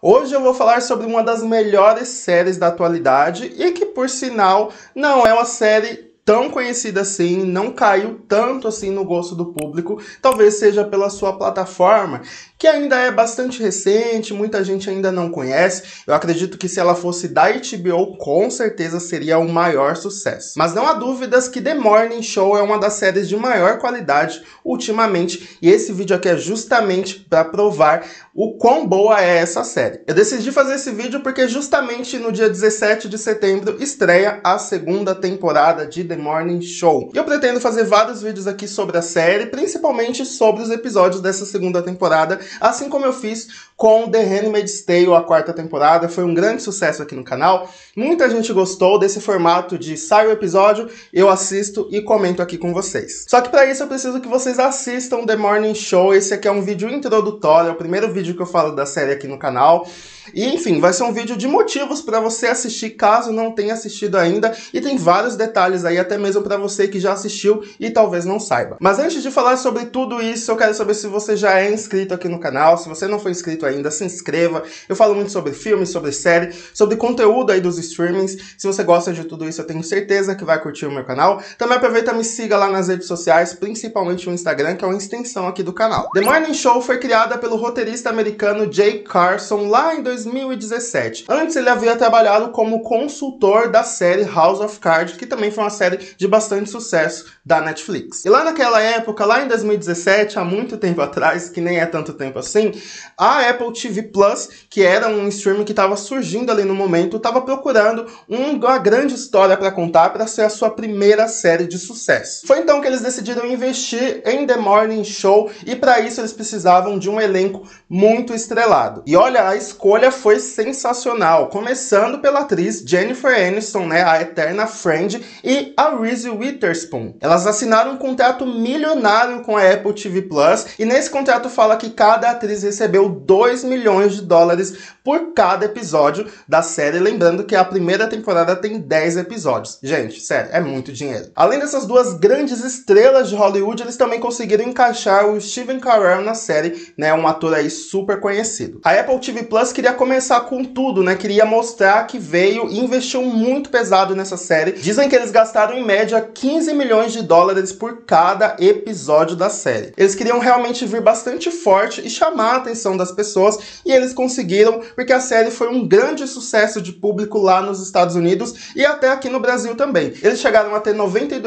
Hoje eu vou falar sobre uma das melhores séries da atualidade e que, por sinal, não é uma série tão conhecida assim, não caiu tanto assim no gosto do público, talvez seja pela sua plataforma, que ainda é bastante recente, muita gente ainda não conhece. Eu acredito que se ela fosse da HBO, com certeza seria o maior sucesso. Mas não há dúvidas que The Morning Show é uma das séries de maior qualidade ultimamente, e esse vídeo aqui é justamente para provar o quão boa é essa série. Eu decidi fazer esse vídeo porque justamente no dia 17 de setembro estreia a segunda temporada de The Morning Show. E eu pretendo fazer vários vídeos aqui sobre a série, principalmente sobre os episódios dessa segunda temporada, assim como eu fiz com The Handmaid's Tale, a quarta temporada. Foi um grande sucesso aqui no canal. Muita gente gostou desse formato de sai o episódio, eu assisto e comento aqui com vocês. Só que para isso eu preciso que vocês assistam The Morning Show. Esse aqui é um vídeo introdutório, é o primeiro vídeo que eu falo da série aqui no canal. E enfim, vai ser um vídeo de motivos para você assistir caso não tenha assistido ainda, e tem vários detalhes aí até mesmo para você que já assistiu e talvez não saiba. Mas antes de falar sobre tudo isso, eu quero saber se você já é inscrito aqui no canal. Se você não for inscrito ainda, se inscreva. Eu falo muito sobre filmes, sobre série, sobre conteúdo aí dos streamings. Se você gosta de tudo isso, eu tenho certeza que vai curtir o meu canal. Também aproveita e me siga lá nas redes sociais, principalmente o Instagram, que é uma extensão aqui do canal. The Morning Show foi criada pelo roteirista americano Jay Carson lá em 2017. Antes ele havia trabalhado como consultor da série House of Cards, que também foi uma série de bastante sucesso da Netflix. E lá naquela época, lá em 2017, há muito tempo atrás, que nem é tanto tempo assim, a Apple TV Plus, que era um streaming que estava surgindo ali no momento, estava procurando uma grande história para contar para ser a sua primeira série de sucesso. Foi então que eles decidiram investir em The Morning Show, e para isso eles precisavam de um elenco muito estrelado. E olha, a escolha foi sensacional, começando pela atriz Jennifer Aniston, né, a eterna Friend, e a Reese Witherspoon. Elas assinaram um contrato milionário com a Apple TV Plus, e nesse contrato fala que cada atriz recebeu 2 milhões de dólares por cada episódio da série, lembrando que a primeira temporada tem 10 episódios. Gente, sério, é muito dinheiro. Além dessas duas grandes estrelas de Hollywood, eles também conseguiram encaixar o Steve Carell na série, né, um ator aí super conhecido. A Apple TV Plus queria começar com tudo, né, queria mostrar que veio e investiu muito pesado nessa série. Dizem que eles gastaram em média 15 milhões de dólares por cada episódio da série. Eles queriam realmente vir bastante forte e chamar a atenção das pessoas, e eles conseguiram, porque a série foi um grande sucesso de público lá nos Estados Unidos e até aqui no Brasil também. Eles chegaram a ter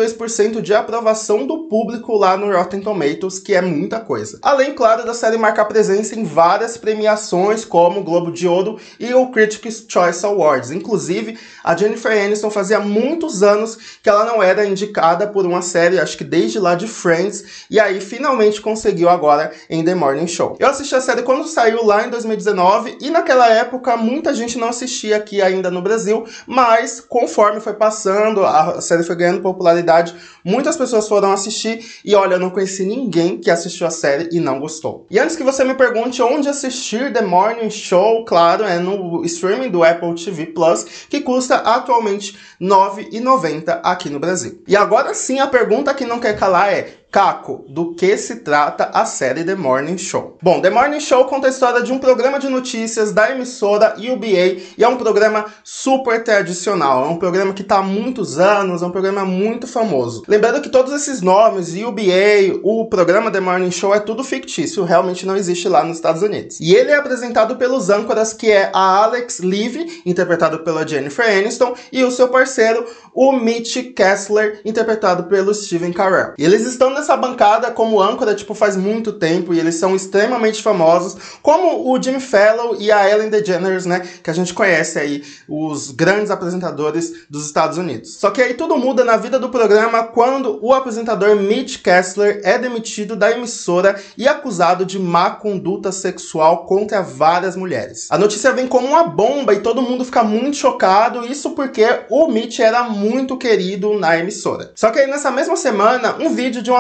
92% de aprovação do público lá no Rotten Tomatoes, que é muita coisa. Além, claro, da série marcar presença em várias premiações, como o Globo de Ouro e o Critics' Choice Awards. Inclusive, a Jennifer Aniston fazia muitos anos que ela não era indicada por uma série, acho que desde lá de Friends, e aí finalmente conseguiu agora em The Morning Show. Eu assisti a série quando saiu lá em 2019, e naquela época muita gente não assistia aqui ainda no Brasil, mas conforme foi passando, a série foi ganhando popularidade, muitas pessoas foram assistir, e olha, eu não conheci ninguém que assistiu a série e não gostou. E antes que você me pergunte onde assistir The Morning Show, claro, é no streaming do Apple TV Plus, que custa atualmente R$ 9,90 aqui no Brasil. E agora sim, a pergunta que não quer calar é: Caco, do que se trata a série The Morning Show? Bom, The Morning Show conta a história de um programa de notícias da emissora UBA, e é um programa super tradicional, é um programa que está há muitos anos, é um programa muito famoso. Lembrando que todos esses nomes, UBA, o programa The Morning Show, é tudo fictício, realmente não existe lá nos Estados Unidos. E ele é apresentado pelos âncoras, que é a Alex Levy, interpretado pela Jennifer Aniston, e o seu parceiro, o Mitch Kessler, interpretado pelo Steve Carell. E eles estão nessa bancada como âncora, tipo, faz muito tempo, e eles são extremamente famosos, como o Jimmy Fallon e a Ellen DeGeneres, né, que a gente conhece aí, os grandes apresentadores dos Estados Unidos. Só que aí tudo muda na vida do programa quando o apresentador Mitch Kessler é demitido da emissora e acusado de má conduta sexual contra várias mulheres. A notícia vem como uma bomba e todo mundo fica muito chocado, isso porque o Mitch era muito querido na emissora. Só que aí nessa mesma semana, um vídeo de uma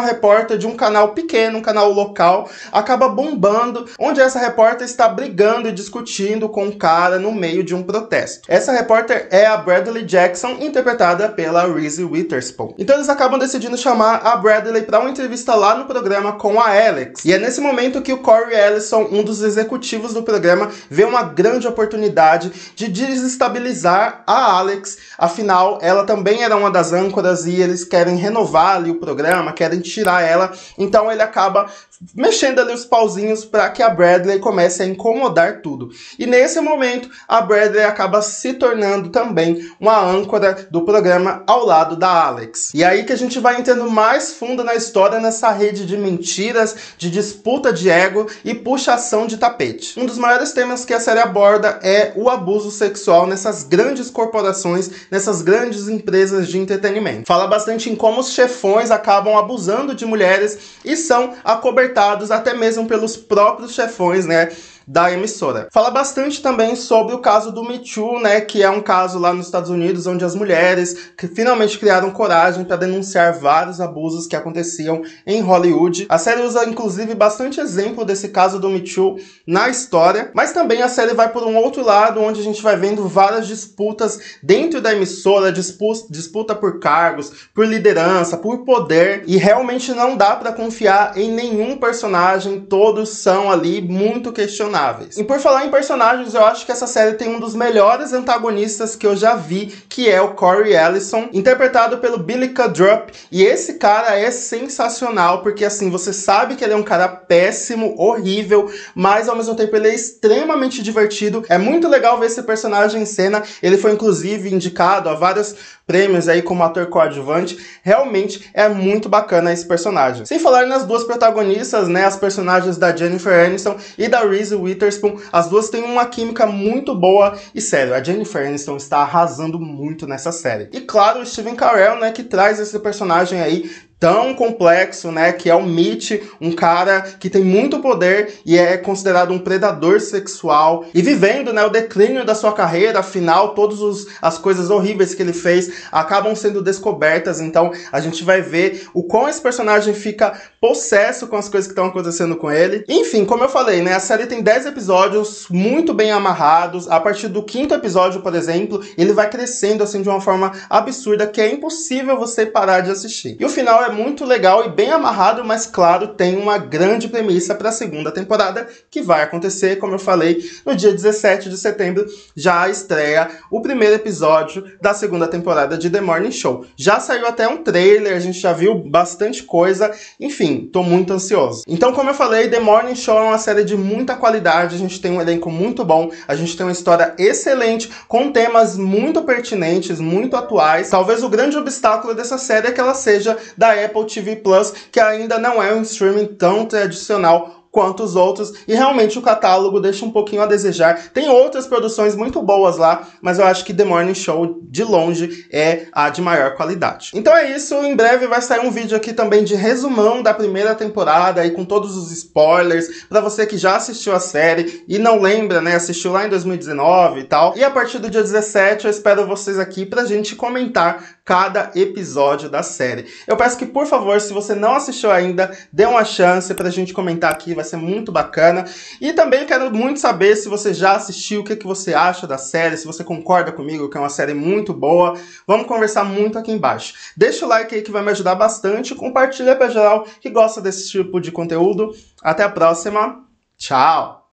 repórter de um canal pequeno, um canal local, acaba bombando, onde essa repórter está brigando e discutindo com um cara no meio de um protesto. Essa repórter é a Bradley Jackson, interpretada pela Reese Witherspoon. Então eles acabam decidindo chamar a Bradley para uma entrevista lá no programa com a Alex. E é nesse momento que o Corey Ellison, um dos executivos do programa, vê uma grande oportunidade de desestabilizar a Alex. Afinal, ela também era uma das âncoras e eles querem renovar ali o programa, querem tirar ela. Então ele acaba mexendo ali os pauzinhos para que a Bradley comece a incomodar tudo. E nesse momento, a Bradley acaba se tornando também uma âncora do programa ao lado da Alex. E aí que a gente vai entrando mais fundo na história, nessa rede de mentiras, de disputa de ego e puxação de tapete. Um dos maiores temas que a série aborda é o abuso sexual nessas grandes corporações, nessas grandes empresas de entretenimento. Fala bastante em como os chefões acabam abusando de mulheres e são acobertados até mesmo pelos próprios chefões, né, da emissora. Fala bastante também sobre o caso do Me Too, né, que é um caso lá nos Estados Unidos onde as mulheres que finalmente criaram coragem para denunciar vários abusos que aconteciam em Hollywood. A série usa inclusive bastante exemplo desse caso do Me Too na história, mas também a série vai por um outro lado, onde a gente vai vendo várias disputas dentro da emissora, disputa por cargos, por liderança, por poder, e realmente não dá para confiar em nenhum personagem, todos são ali muito questionáveis. E por falar em personagens, eu acho que essa série tem um dos melhores antagonistas que eu já vi, que é o Corey Ellison, interpretado pelo Billy Crudup. E esse cara é sensacional, porque assim, você sabe que ele é um cara péssimo, horrível, mas ao mesmo tempo ele é extremamente divertido. É muito legal ver esse personagem em cena. Ele foi inclusive indicado a vários prêmios aí como ator coadjuvante. Realmente é muito bacana esse personagem. Sem falar nas duas protagonistas, né, as personagens da Jennifer Aniston e da Reese Witherspoon. As duas têm uma química muito boa e, sério, a Jennifer Aniston está arrasando muito nessa série. E claro, o Steve Carell, né, que traz esse personagem aí tão complexo, né, que é o Mitch, um cara que tem muito poder e é considerado um predador sexual e vivendo, né, o declínio da sua carreira. Afinal, todas as coisas horríveis que ele fez acabam sendo descobertas. Então a gente vai ver o quão esse personagem fica possesso com as coisas que estão acontecendo com ele. Enfim, como eu falei, né, a série tem 10 episódios muito bem amarrados. A partir do 5º episódio, por exemplo, ele vai crescendo assim de uma forma absurda que é impossível você parar de assistir. E o final é muito legal e bem amarrado, mas claro, tem uma grande premissa para a segunda temporada, que vai acontecer, como eu falei, no dia 17 de setembro, já estreia o primeiro episódio da segunda temporada de The Morning Show. Já saiu até um trailer, a gente já viu bastante coisa, enfim, tô muito ansioso. Então, como eu falei, The Morning Show é uma série de muita qualidade, a gente tem um elenco muito bom, a gente tem uma história excelente, com temas muito pertinentes, muito atuais. Talvez o grande obstáculo dessa série é que ela seja da Apple TV Plus, que ainda não é um streaming tão tradicional quanto os outros, e realmente o catálogo deixa um pouquinho a desejar. Tem outras produções muito boas lá, mas eu acho que The Morning Show, de longe, é a de maior qualidade. Então é isso, em breve vai sair um vídeo aqui também de resumão da primeira temporada, aí com todos os spoilers, pra você que já assistiu a série e não lembra, né, assistiu lá em 2019 e tal. E a partir do dia 17 eu espero vocês aqui pra gente comentar cada episódio da série. Eu peço que, por favor, se você não assistiu ainda, dê uma chance pra gente comentar aqui, vai ser muito bacana. E também quero muito saber se você já assistiu, o que você acha da série, se você concorda comigo que é uma série muito boa. Vamos conversar muito aqui embaixo. Deixa o like aí que vai me ajudar bastante, compartilha pra geral que gosta desse tipo de conteúdo. Até a próxima, tchau!